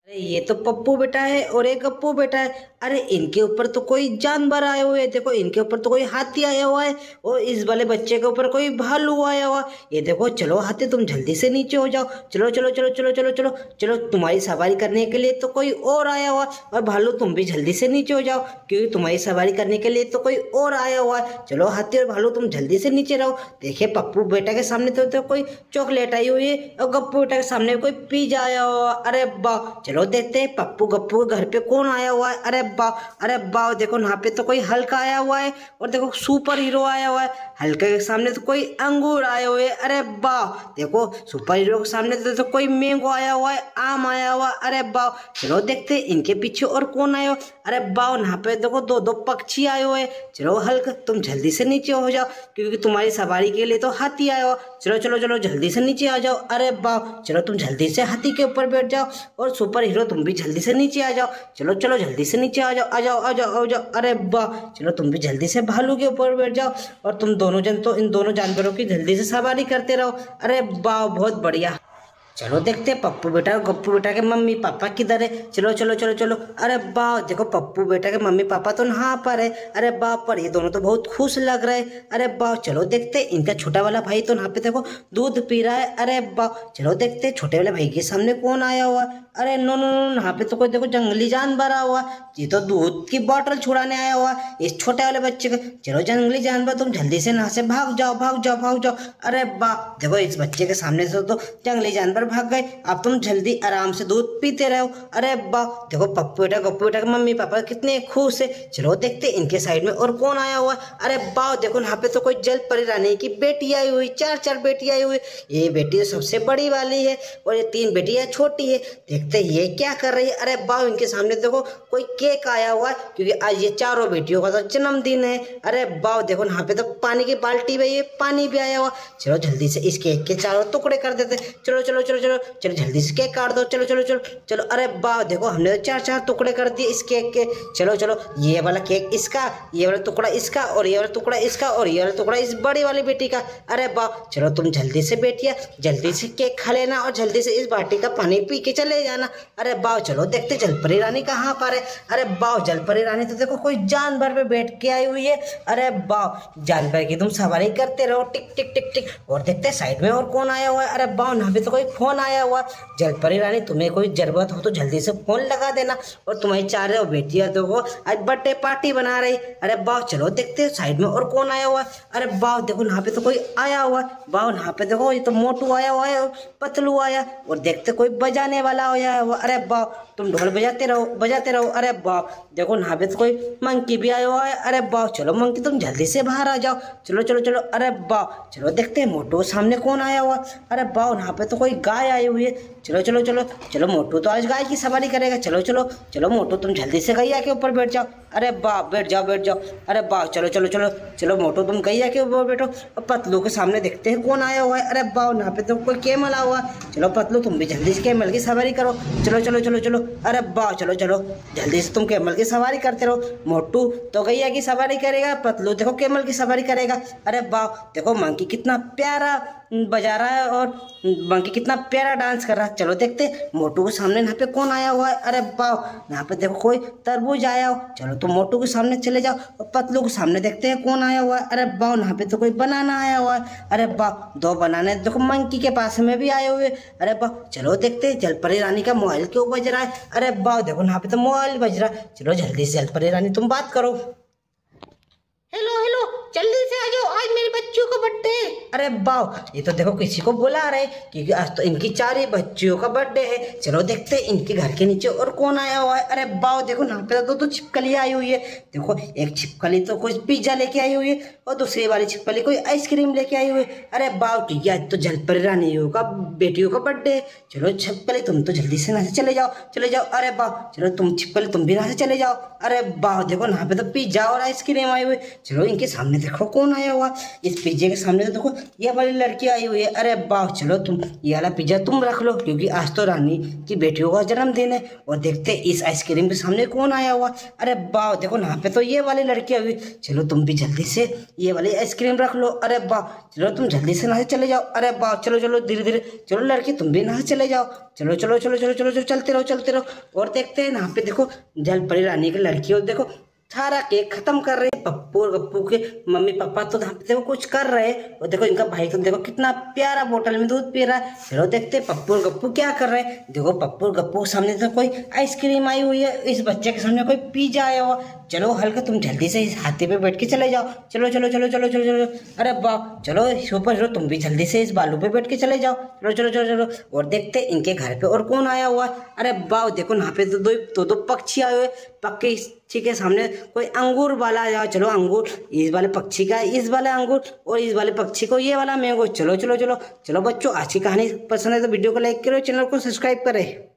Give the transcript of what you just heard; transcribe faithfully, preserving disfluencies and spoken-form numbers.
अरे ये तो पप्पू बेटा है और एक गप्पू बेटा है। अरे इनके ऊपर तो कोई जानवर आए हुए हैं। देखो इनके ऊपर तो कोई हाथी आया हुआ है और इस वाले बच्चे के ऊपर कोई भालू आया हुआ है। ये देखो, चलो हाथी तुम जल्दी से नीचे हो जाओ। चलो चलो चलो चलो चलो चलो चलो, तुम्हारी सवारी करने के लिए तो कोई और आया हुआ है। और भालू तुम भी जल्दी से नीचे हो जाओ, क्योंकि तुम्हारी सवारी करने के लिए तो कोई और आया हुआ है। चलो हाथी और भालू तुम जल्दी से नीचे रहो। देखिए पप्पू बेटा के सामने तो, तो कोई चॉकलेट आई हुई है और गप्पू बेटा के सामने कोई पिज्जा आया हुआ। अरे वाह, चलो देखते हैं पप्पू गप्पू के घर पे कौन आया हुआ है। अरे वाह, अरे वाह, देखो यहाँ पे तो कोई हल्का आया हुआ है और देखो सुपर हीरो आया हुआ है। हल्के के सामने तो कोई अंगूर आए हुए। अरे वाह, देखो सुपर हीरो के सामने तो, तो कोई मैंगो आया हुआ है, आम आया हुआ। अरे वाह, चलो देखते हैं इनके पीछे और कौन आया। अरे वाह, यहाँ पे देखो दो दो पक्षी आए हुए। चलो हल्क तुम जल्दी से नीचे हो जाओ, क्योंकि तुम्हारी सवारी के लिए तो हाथी आया हो। चलो चलो चलो जल्दी से नीचे आ जाओ। अरे वाह, चलो तुम जल्दी से हाथी के ऊपर बैठ जाओ और सुपर हीरो तुम भी जल्दी से नीचे आ जाओ। चलो चलो जल्दी से नीचे आ जाओ, आ जाओ आ जाओ आ जाओ। अरे वाह, चलो तुम भी जल्दी से भालू के ऊपर बैठ जाओ और तुम दोनों जन तो इन दोनों जानवरों की जल्दी से सवारी करते रहो। अरे वाह, बहुत बढ़िया। चलो देखते हैं पप्पू बेटा और गप्पू बेटा के मम्मी पापा किधर है। चलो चलो चलो चलो। अरे वाह, देखो पप्पू बेटा के मम्मी पापा तो यहाँ पर है। अरे वाह, पर ये दोनों तो बहुत खुश लग रहे हैं। अरे वाह, चलो देखते हैं इनका छोटा वाला भाई तो यहाँ पे देखो दूध पी रहा है। अरे वाह, चलो देखते हैं छोटे वाले भाई के सामने कौन आया हुआ। अरे नो नो नो, यहाँ पे तो कोई देखो जंगली जानवर आया हुआ। ये तो दूध की बोतल छुड़ाने आया हुआ इस छोटे वाले बच्चे का। चलो जंगली जानवर तुम जल्दी से यहाँ से भाग जाओ भाग जाओ भाग जाओ। अरे वाह, देखो इस बच्चे के सामने से तो जंगली जानवर भाग गए। अब तुम जल्दी आराम से दूध पीते रहो। अरे वाह, देखो पप्पू बेटा गप्पू बेटा के मम्मी पापा कितने खुश है। चलो देखते इनके साइड में और कौन आया हुआ। अरे वाह, देखो यहाँ पे तो कोई जल परी रानी की बेटी आई हुई। चार चार बेटी आई हुई। ये बेटी सबसे बड़ी वाली है और ये तीन बेटियां छोटी है। देखते ये क्या कर रही है। अरे वाह, इनके सामने देखो कोई केक आया हुआ है, क्योंकि आज ये चारों बेटियों का तो जन्मदिन है। अरे वाह, देखो यहाँ पे तो पानी की बाल्टी भी है, पानी भी आया हुआ। चलो जल्दी से इस केक के चारों टुकड़े कर देते। चलो चलो चलो चलो चलो जल्दी से केक काट दो। चलो चलो चलो चलो। अरे वाह, देखो हमने तो चार चार टुकड़े कर दिए इस केक के। चलो चलो, ये वाला केक इसका, ये वाला टुकड़ा इसका और ये वाला टुकड़ा इसका और ये वाला टुकड़ा इस बड़ी वाली बेटी का। अरे वाह, चलो तुम जल्दी से बेटिया जल्दी से केक खा लेना और जल्दी से इस बाल्टी का पानी पी के चले जाना। अरे वाह, चलो देखते जलपरी रानी कहाँ पर है। अरे वाह, जलपरी रानी तो देखो कोई जानवर पे बैठ के आई हुई है। अरे वाह, जानवर की तुम सवारी करते रहो टिक टिक टिक टिक। और देखते साइड में और कौन आया हुआ है। अरे वाह, यहाँ पे तो कोई फोन आया हुआ। जलपरी रानी तुम्हें कोई जरूरत हो तो जल्दी से फोन लगा देना। और तुम्हारी चारों बेटियां तो वो आज बर्थडे पार्टी बना रही। अरे वाह, चलो देखते साइड में और कौन आया हुआ है। अरे वाह, देखो यहाँ पे तो कोई आया हुआ है। वाह, यहाँ पे देखो ये तो मोटू आया हुआ है और पतलू आया और देखते कोई बजाने वाला आया हुआ। अरे वाह, तुम ढोल बजाते रहो बजाते रहो। अरे वाह, देखो यहाँ पे तो कोई मंकी भी आया हुआ है। अरे वाह, चलो मंकी तुम जल्दी से बाहर आ जाओ। चलो चलो चलो। अरे वाह, चलो देखते हैं मोटू सामने कौन आया हुआ। अरे वाह, यहाँ पे तो कोई गाय आई हुई है। चलो चलो चलो चलो, मोटू तो आज गाय की सवारी करेगा। चलो चलो चलो मोटू तुम जल्दी से गैया के ऊपर बैठ जाओ। अरे वाह, बैठ जाओ बैठ जाओ। अरे वाह, चलो चलो चलो चलो मोटू तुम गैया के ऊपर बैठो। और पतलू के सामने देखते हैं कौन आया हुआ है। अरे वाह, यहाँ पे तो कोई कैमल आया हुआ। चलो पतलू तुम भी जल्दी से कैमल की सवारी करो। चलो चलो चलो चलो। अरे वाह, चलो चलो जल्दी से तुम कैमल की सवारी करते रहो। मोटू तो गैया की सवारी करेगा, पतलू देखो कैमल की सवारी करेगा। अरे वाह, देखो मंकी कितना प्यारा बजा रहा है और मंकी कितना प्यारा डांस कर रहा है। चलो देखते मोटू के सामने यहाँ पे कौन आया हुआ है। अरे वाह, यहाँ पे देखो कोई तरबूज आया हो। चलो तो मोटू के सामने चले जाओ और पतलू के सामने देखते हैं कौन आया हुआ है। अरे वाह, यहाँ पे तो कोई बनाना आया हुआ है। अरे वाह, दो बनाने देखो मंकी के पास में भी आए हुए। अरे वाह, चलो देखते जलपरी रानी का मोबाइल क्यों बज रहा है। अरे वाह, देखो यहाँ पे तो मोबाइल बज रहा है। चलो जल्दी से जलपरी रानी तुम बात करो। हेलो हेलो, जल्दी से आ जाओ, आज मेरे बच्चों का बर्थडे है। अरे वाह, ये तो देखो किसी को बुला रहे क्योंकि आज तो इनकी चार ही बच्चियों का बर्थडे है। चलो देखते हैं इनके घर के नीचे और कौन आया हुआ है। अरे वाह, देखो यहाँ पे तो, तो छिपकली आई हुई है। देखो एक छिपकली तो कोई पिज्जा लेके आई हुई है और दूसरी वाली छिपकली कोई आइसक्रीम लेके आई हुई है। अरे वाह, क्योंकि आज तो जलपरी रानियों का बेटियों का बर्थडे है। चलो छिपकली तुम तो जल्दी से यहाँ से चले जाओ चले जाओ। अरे वाह, चलो तुम छिपकली तुम भी यहाँ से चले जाओ। अरे वाह, देखो यहाँ पे तो पिज्जा और आइसक्रीम आई हुई। चलो इनके सामने सामने देखो कौन आया हुआ, इस पिज्जे के सामने तो देखो ये वाली लड़की आई हुई है। अरे वाह, चलो तुम ये वाला पिज्जा तुम रख लो, क्योंकि आज तो रानी की बेटियों का जन्मदिन है। और देखते इस आइसक्रीम के सामने कौन आया हुआ। अरे वाह, देखो यहाँ पे तो ये वाली लड़की आई हुई। चलो तुम भी जल्दी से ये वाली आइसक्रीम रख लो। अरे वाह, चलो तुम जल्दी से नहा चले जाओ। अरे वाह, चलो चलो धीरे धीरे, चलो लड़की तुम भी नहा चले जाओ। चलो चलो चलो चलो चलो चलो चलते रहो चलते रहो। और देखते हैं यहाँ पे देखो जलपरी रानी की लड़की, और देखो सारा केक खत्म कर रहे हैं। पप्पू और गप्पू के मम्मी पापा तो यहाँ पे देखो कुछ कर रहे हैं। और देखो इनका भाई तो देखो कितना प्यारा बोतल में दूध पी रहा है। चलो देखते हैं पप्पू और गप्पू क्या कर रहे हैं। देखो पप्पू और गप्पू के सामने तो कोई आइसक्रीम आई हुई है, इस बच्चे के सामने कोई पिज्जा आया हुआ। चलो हल्का तुम जल्दी से इस हाथी पे बैठ के चले जाओ। चलो चलो चलो चलो चलो चलो। अरे वाह, चलो सुपर हीरो तुम भी जल्दी से इस बालू पे बैठ के चले जाओ। चलो चलो चलो चलो। और देखते इनके घर पे और कौन आया हुआ है। अरे वाह, देखो यहाँ पे तो दो दो दो पक्षी आए हुए। पक्षी के सामने कोई अंगूर वाला आया। चलो अंगूर इस वाले पक्षी का, इस वाले अंगूर, और इस वाले पक्षी को ये वाला मैंगो। चलो चलो चलो चलो बच्चों, आज की कहानी पसंद है तो वीडियो को लाइक करो, चैनल को सब्सक्राइब करें।